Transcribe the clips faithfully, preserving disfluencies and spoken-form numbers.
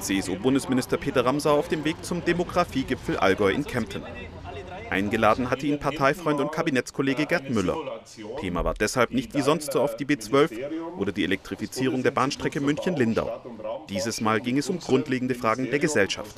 C S U-Bundesminister Peter Ramsauer auf dem Weg zum Demografiegipfel Allgäu in Kempten. Eingeladen hatte ihn Parteifreund und Kabinettskollege Gerd Müller. Thema war deshalb nicht wie sonst so oft die B zwölf oder die Elektrifizierung der Bahnstrecke München-Lindau. Dieses Mal ging es um grundlegende Fragen der Gesellschaft.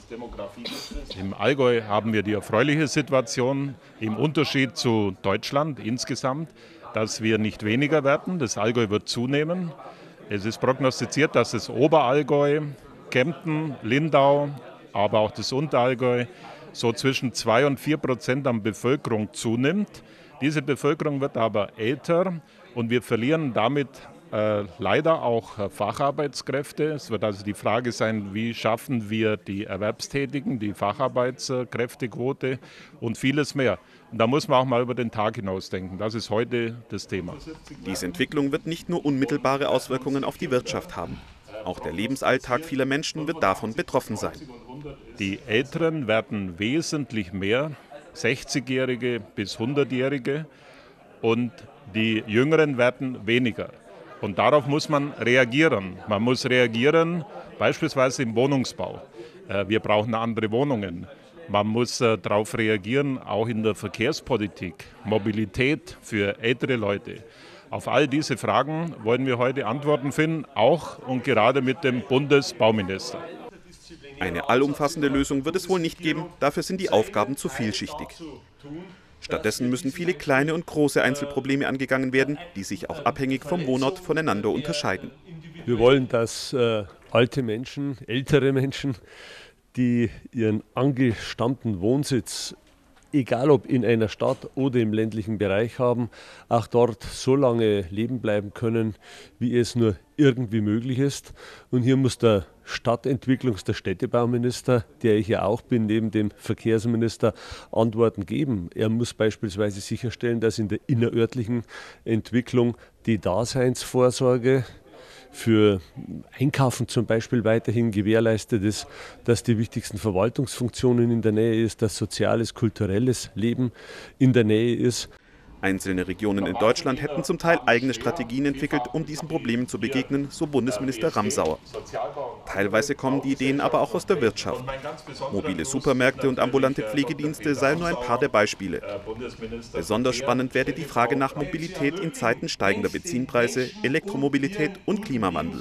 Im Allgäu haben wir die erfreuliche Situation, im Unterschied zu Deutschland insgesamt, dass wir nicht weniger werden. Das Allgäu wird zunehmen. Es ist prognostiziert, dass das Oberallgäu, Kempten, Lindau, aber auch das Unterallgäu so zwischen zwei und vier Prozent an Bevölkerung zunimmt. Diese Bevölkerung wird aber älter und wir verlieren damit äh, leider auch äh, Facharbeitskräfte. Es wird also die Frage sein, wie schaffen wir die Erwerbstätigen, die Facharbeitskräftequote und vieles mehr. Und da muss man auch mal über den Tag hinaus denken. Das ist heute das Thema. Diese Entwicklung wird nicht nur unmittelbare Auswirkungen auf die Wirtschaft haben. Auch der Lebensalltag vieler Menschen wird davon betroffen sein. Die Älteren werden wesentlich mehr, sechzigjährige bis hundertjährige, und die Jüngeren werden weniger. Und darauf muss man reagieren. Man muss reagieren, beispielsweise im Wohnungsbau. Wir brauchen andere Wohnungen. Man muss darauf reagieren, auch in der Verkehrspolitik, Mobilität für ältere Leute. Auf all diese Fragen wollen wir heute Antworten finden, auch und gerade mit dem Bundesbauminister. Eine allumfassende Lösung wird es wohl nicht geben, dafür sind die Aufgaben zu vielschichtig. Stattdessen müssen viele kleine und große Einzelprobleme angegangen werden, die sich auch abhängig vom Wohnort voneinander unterscheiden. Wir wollen, dass äh, alte Menschen, ältere Menschen, die ihren angestammten Wohnsitz, egal ob in einer Stadt oder im ländlichen Bereich haben, auch dort so lange leben bleiben können, wie es nur irgendwie möglich ist. Und hier muss der Stadtentwicklungs-, der Städtebauminister, der ich ja auch bin, neben dem Verkehrsminister, Antworten geben. Er muss beispielsweise sicherstellen, dass in der innerörtlichen Entwicklung die Daseinsvorsorge für Einkaufen zum Beispiel weiterhin gewährleistet ist, dass die wichtigsten Verwaltungsfunktionen in der Nähe ist, dass soziales, kulturelles Leben in der Nähe ist. Einzelne Regionen in Deutschland hätten zum Teil eigene Strategien entwickelt, um diesen Problemen zu begegnen, so Bundesminister Ramsauer. Teilweise kommen die Ideen aber auch aus der Wirtschaft. Mobile Supermärkte und ambulante Pflegedienste seien nur ein paar der Beispiele. Besonders spannend werde die Frage nach Mobilität in Zeiten steigender Benzinpreise, Elektromobilität und Klimawandel.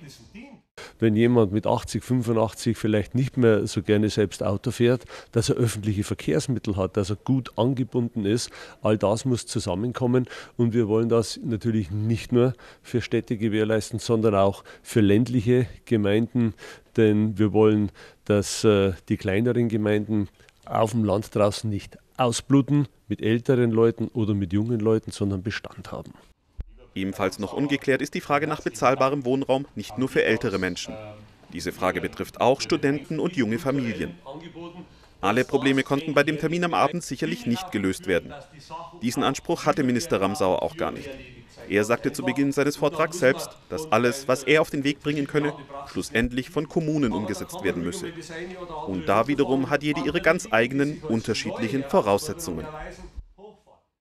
Wenn jemand mit achtzig, fünfundachtzig vielleicht nicht mehr so gerne selbst Auto fährt, dass er öffentliche Verkehrsmittel hat, dass er gut angebunden ist, all das muss zusammenkommen. Und wir wollen das natürlich nicht nur für Städte gewährleisten, sondern auch für ländliche Gemeinden. Denn wir wollen, dass äh, die kleineren Gemeinden auf dem Land draußen nicht ausbluten mit älteren Leuten oder mit jungen Leuten, sondern Bestand haben. Ebenfalls noch ungeklärt ist die Frage nach bezahlbarem Wohnraum nicht nur für ältere Menschen. Diese Frage betrifft auch Studenten und junge Familien. Alle Probleme konnten bei dem Termin am Abend sicherlich nicht gelöst werden. Diesen Anspruch hatte Minister Ramsauer auch gar nicht. Er sagte zu Beginn seines Vortrags selbst, dass alles, was er auf den Weg bringen könne, schlussendlich von Kommunen umgesetzt werden müsse. Und da wiederum hat jede ihre ganz eigenen, unterschiedlichen Voraussetzungen.